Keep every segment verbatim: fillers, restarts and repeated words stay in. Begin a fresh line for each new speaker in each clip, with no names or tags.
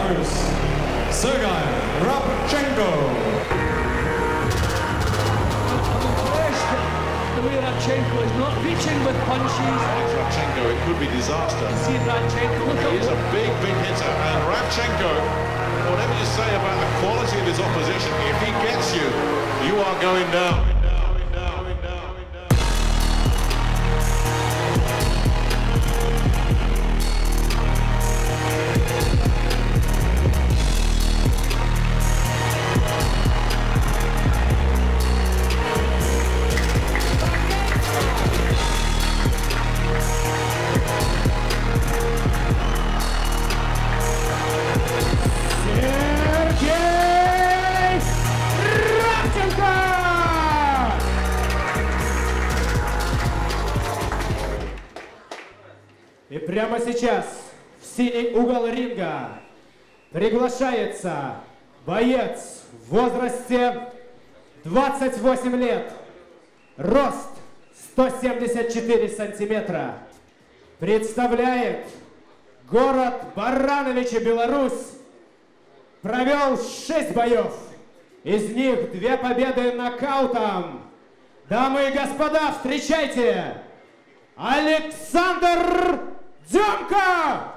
Belarus, Sergei Rabchenko.
The way Rabchenko is not reaching with punches.
Rabchenko, it could be disaster.
You see Rabchenko, look
He
at
is a big, big hitter, and Rabchenko, whatever you say about the quality of his opposition, if he gets you, you are going down.
И прямо сейчас в синий угол ринга приглашается боец в возрасте двадцать восемь лет, рост сто семьдесят четыре сантиметра, представляет город Барановичи, Беларусь, провел шесть боев, из них две победы нокаутом. Дамы и господа, встречайте! Александр Демко!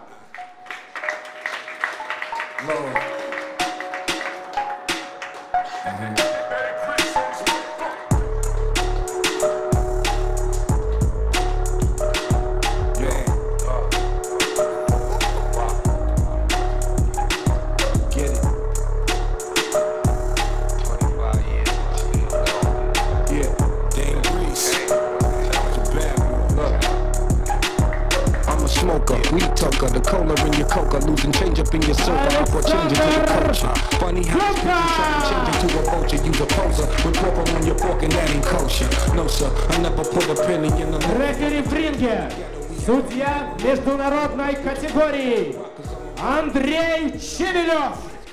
Weed talker, the cola in your coca, losing change up in your sofa. I brought change into the culture. Funny how you trying to change into a vulture. Use a poser with purple on your fork and that ain't kosher. No sir, I never put a penny in the.
Рефери в ринге, судья международной категории Андрей Чемелев.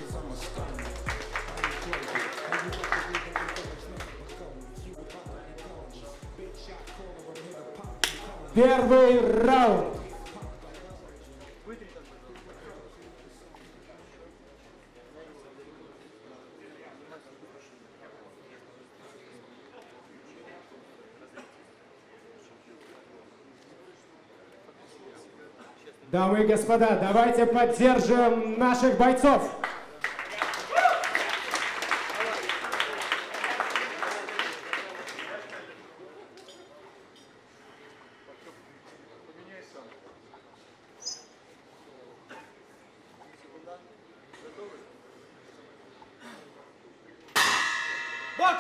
Первый раунд. Дамы и господа, давайте поддержим наших бойцов.
Бокс!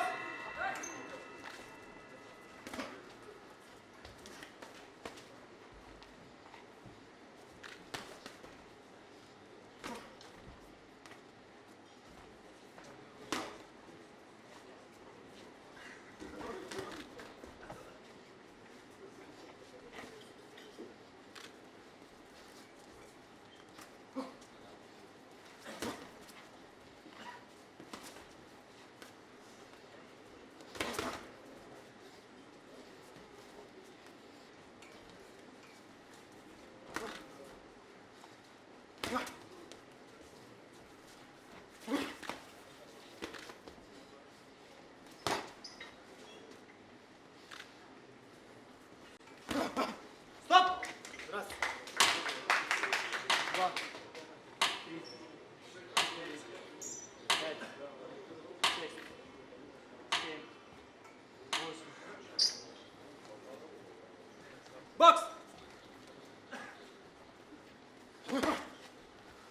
Бокс!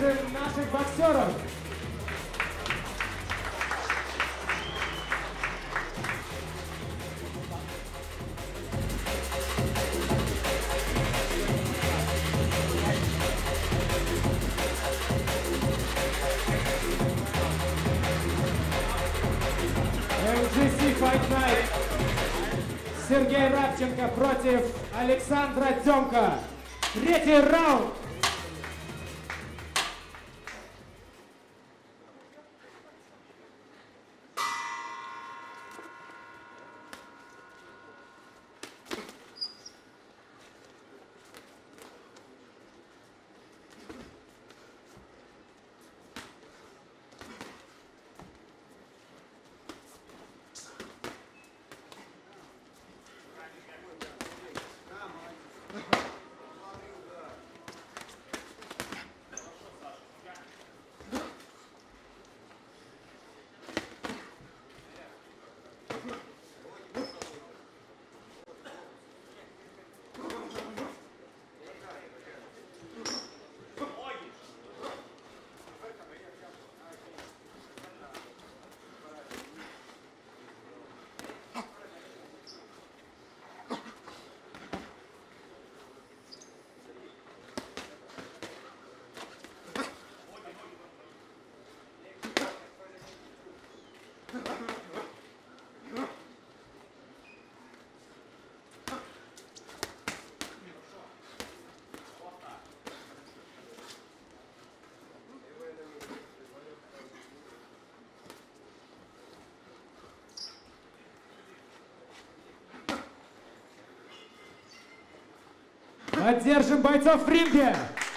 Поддержим наших боксеров. эл джи си Fight Night. Сергей Рабченко против Александра Тёмка. Третий раунд. Поддержим бойцов в ринге!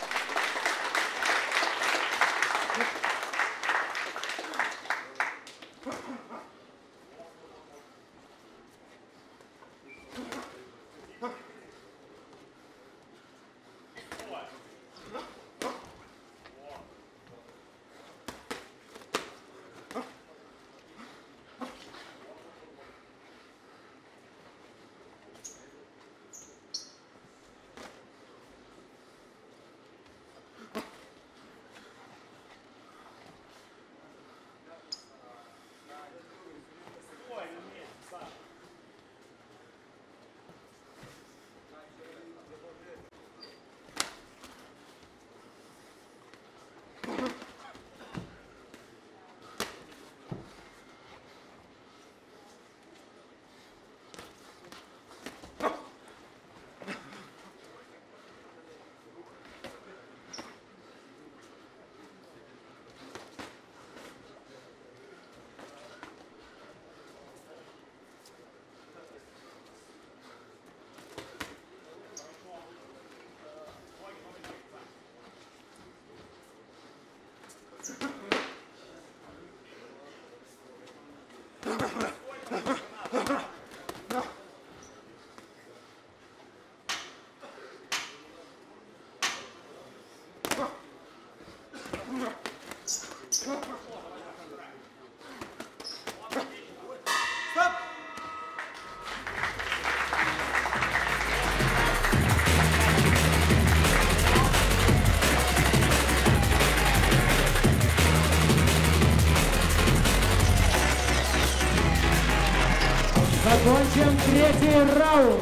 Закончим третий раунд.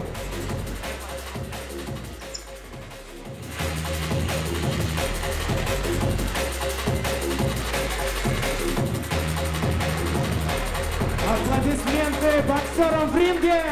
Аплодисменты боксерам в ринге.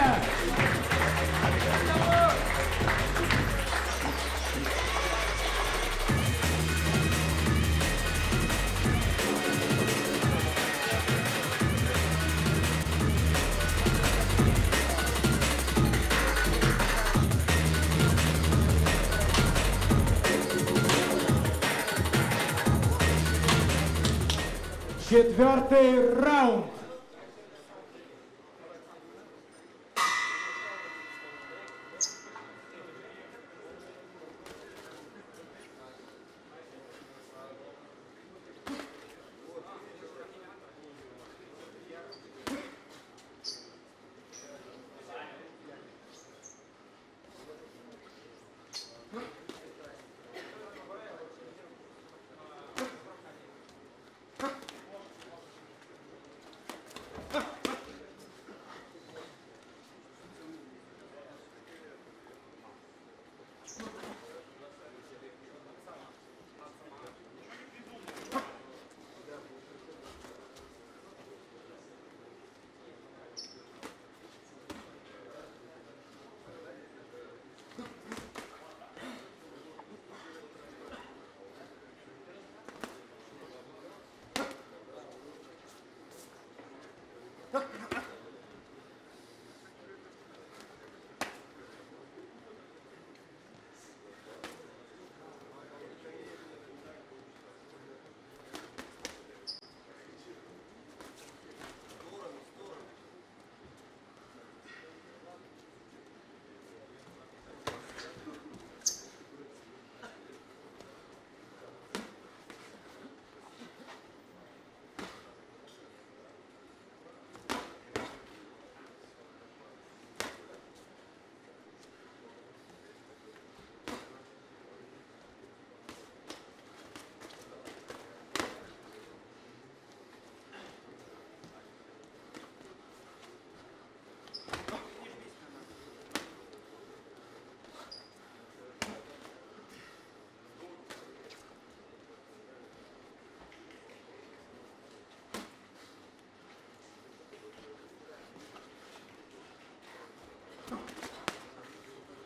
Четвертый раунд.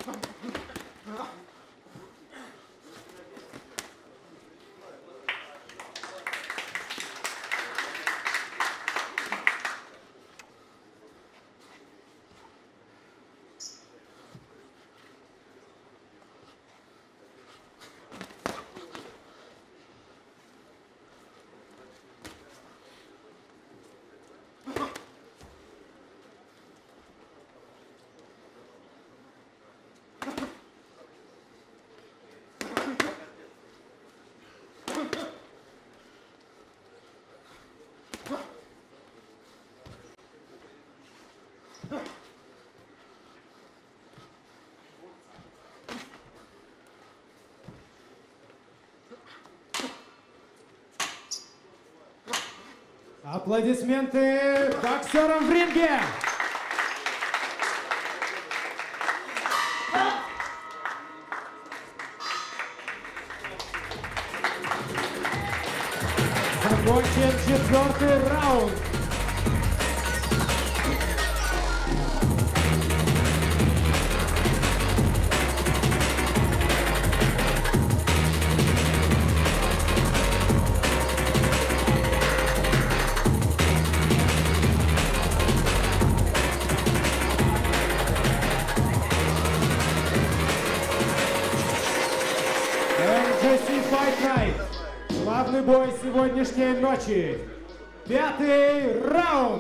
Аплодисменты боксерам в ринге! Закончен четвертый раунд. Fight Night. Главный бой сегодняшней ночи. Пятый раунд.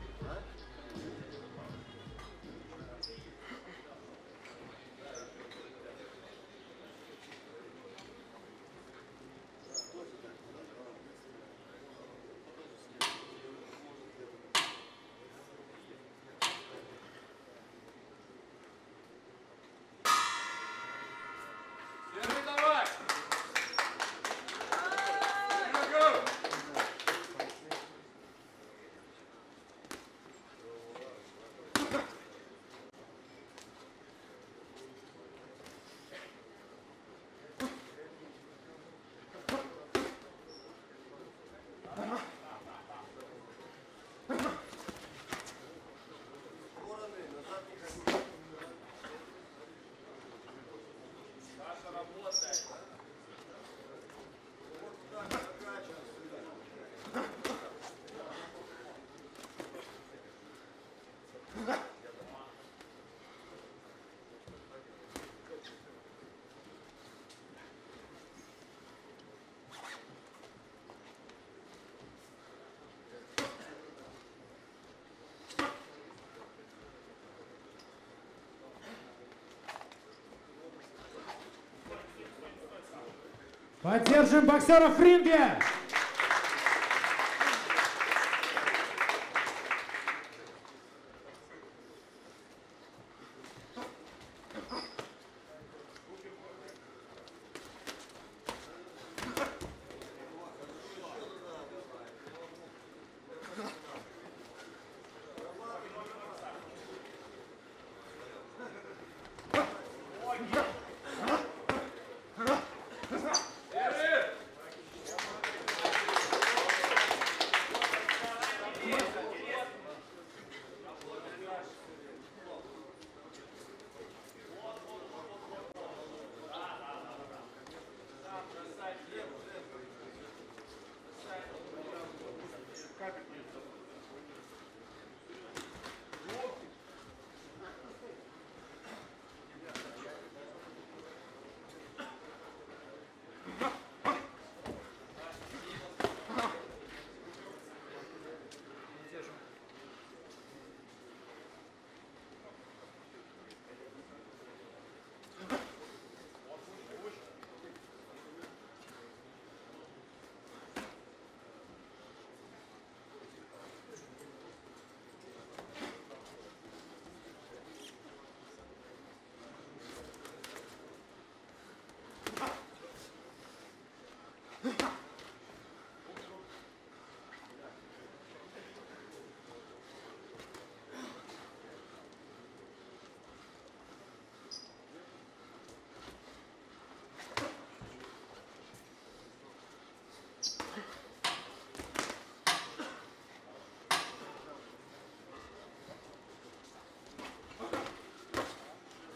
Поддержим боксеров в ринге!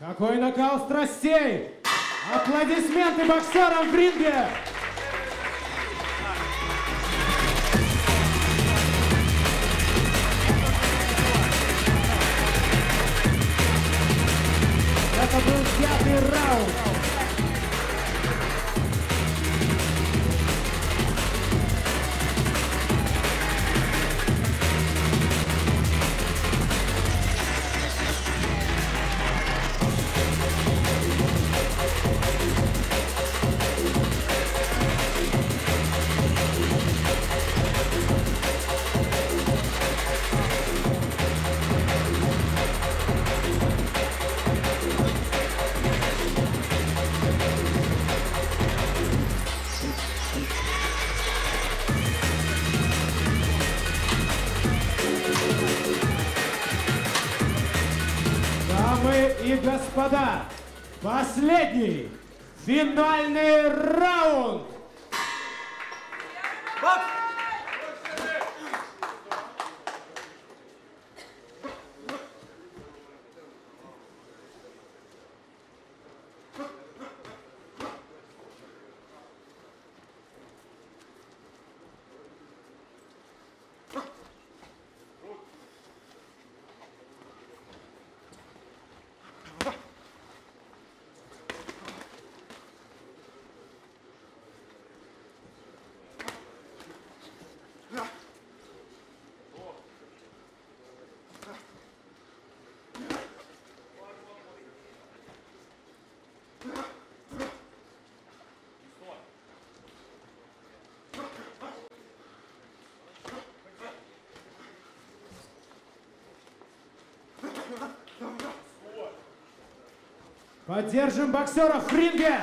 Какой накал страстей! Аплодисменты боксерам в ринге! Это был пятый раунд. Дамы и господа, последний финальный раунд. Поддержим боксеров в ринге!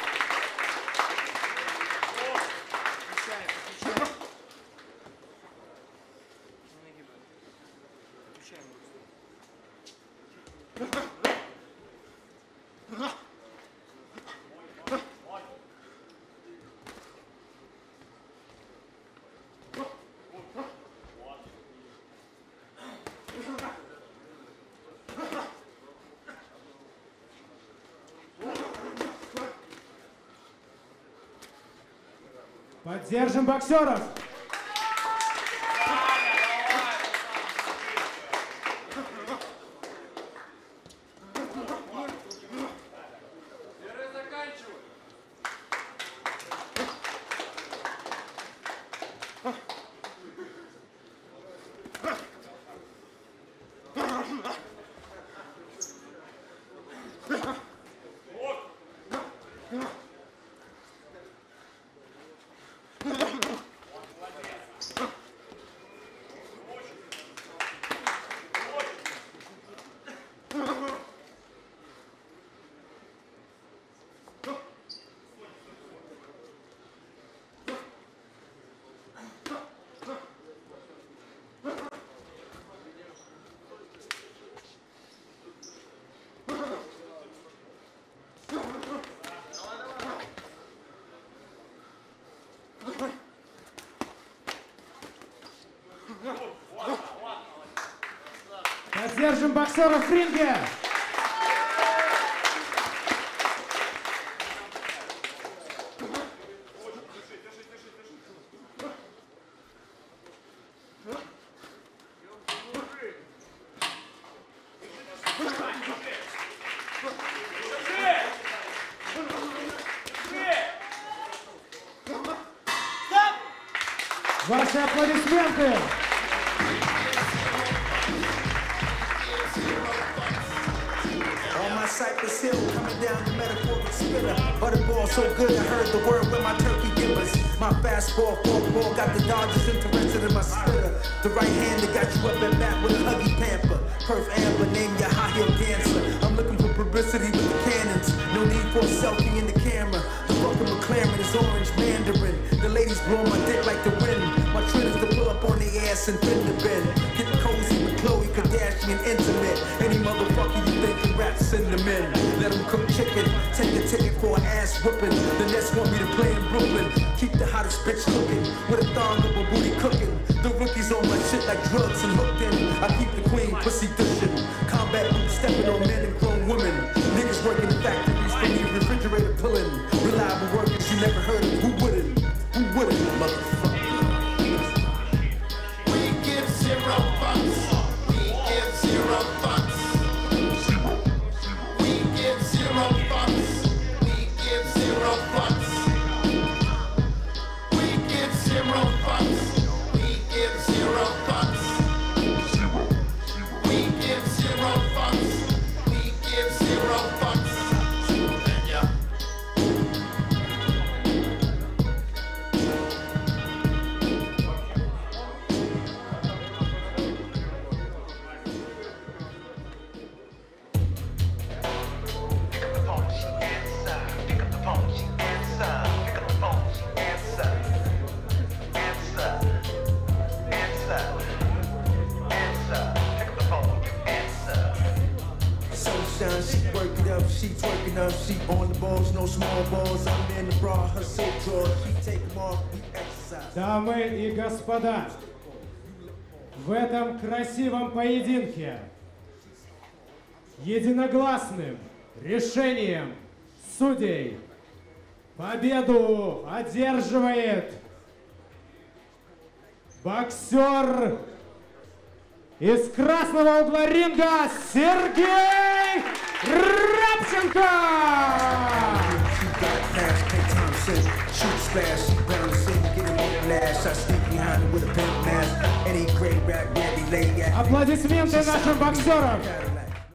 Поддержим боксеров! Поддержим боксеров в ринге! Ваши аплодисменты!
Cypress Hill coming down the metaphoric spitter. Butterball so good I heard the word with my turkey givers. My fastball, forkball got the Dodgers interested in my spitter. The right hand that got you up at bat with a huggy pamper. Perf Amber, name your high heel dancer. I'm looking for publicity with the cannons. No need for a selfie in the camera. The fucking McLaren is orange mandarin. The ladies blow my dick like the wind. My trend is to pull up on their ass and bend the bend. Get cozy with Khloe Kardashian intimate. Any motherfucker you think can rap, send them in. Let them cook chicken, take a ticket for an ass whooping. The Nets want me to play in Brooklyn. Keep the hottest bitch looking, with a thong of a booty cooking. The rookies on my shit like drugs and hooked in. I keep the queen pussy dishing. Combat boots stepping on men and grown women. Niggas working in factories from your refrigerator pulling. Reliable workers you never heard of. Who wouldn't? Who wouldn't, motherfucker?
We give zero fucks. We give zero fucks. We give zero fucks. We give zero fucks. We give zero fucks. We give zero fucks. We give zero fucks. We give zero fucks. Yeah. Pick up the phone, she answer. Pick up the phone, she answer. Pick up the phone, she answer. Answer. Answer. Answer. Pick up the phone, answer.
Sunshine, she work it up, she twerking up, she on the balls, no small balls. I'm in the bra, her silk drawers, she take them off, we exercise.
Дамы и господа, в этом красивом поединке единогласным решением судей победу одерживает боксер из красного угла ринга Сергей Рабченко!
She got cash, pay time, shit, shoot splash, she bound to sing, get him on the lash. I sneak behind her with a pimp mask, any great rap, where they lay at.
Аплодисменты нашим боксерам!